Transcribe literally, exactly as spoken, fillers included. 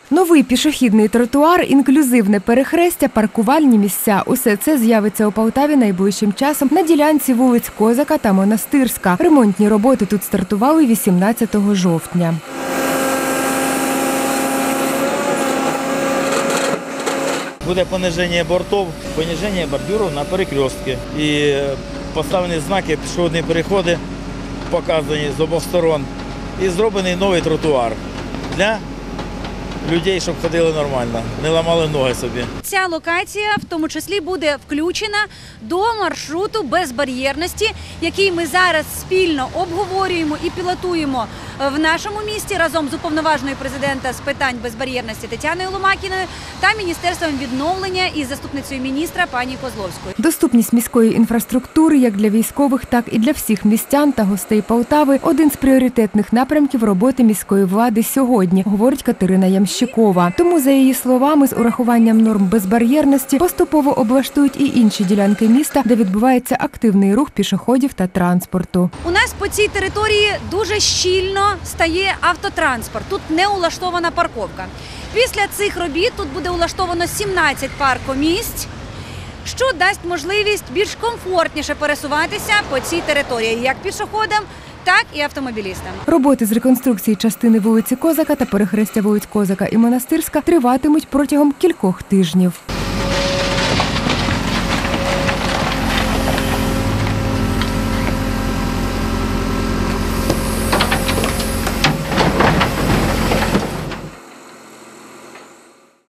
Новий пішохідний тротуар, інклюзивне перехрестя, паркувальні місця – усе це з'явиться у Полтаві найближчим часом на ділянці вулиць Козака та Монастирська. Ремонтні роботи тут стартували вісімнадцятого жовтня. Буде пониження бортів, пониження бордюру на перекрестки. І поставлені знаки, пішохідні переходи показані з обох сторон. І зроблений новий тротуар для людей, щоб ходили нормально, не ламали ноги собі. Ця локація в тому числі буде включена до маршруту безбар'єрності, який ми зараз спільно обговорюємо і пілотуємо в нашому місті разом з уповноваженою президента з питань безбар'єрності Тетяною Ломакіною та Міністерством відновлення і заступницею міністра пані Козловською. Доступність міської інфраструктури як для військових, так і для всіх містян та гостей Полтави – один з пріоритетних напрямків роботи міської влади сьогодні, говорить Катерина Ямщикова. Тому, за її словами, з урахуванням норм безбар'єрності поступово облаштують і інші ділянки міста, де відбувається активний рух пішоходів та транспорту. У нас по цій території дуже щільно стає автотранспорт. Тут не улаштована парковка. Після цих робіт тут буде улаштовано сімнадцять паркомісць, що дасть можливість більш комфортніше пересуватися по цій території, як пішоходам, так і автомобілістам. Роботи з реконструкції частини вулиці Козака та перехрестя вулиць Козака і Монастирська триватимуть протягом кількох тижнів.